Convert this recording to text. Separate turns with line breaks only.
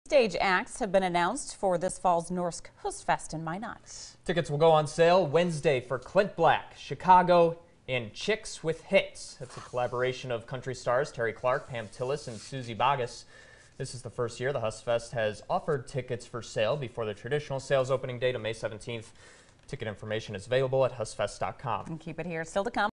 Stage acts have been announced for this fall's Norsk Fest in Minot.
Tickets will go on sale Wednesday for Clint Black, Chicago, and Chicks with Hits. It's a collaboration of country stars Terry Clark, Pam Tillis, and Susie Bogus. This is the first year the Fest has offered tickets for sale before the traditional sales opening date of May 17th. Ticket information is available at husfest.com.
And keep it here, still to come.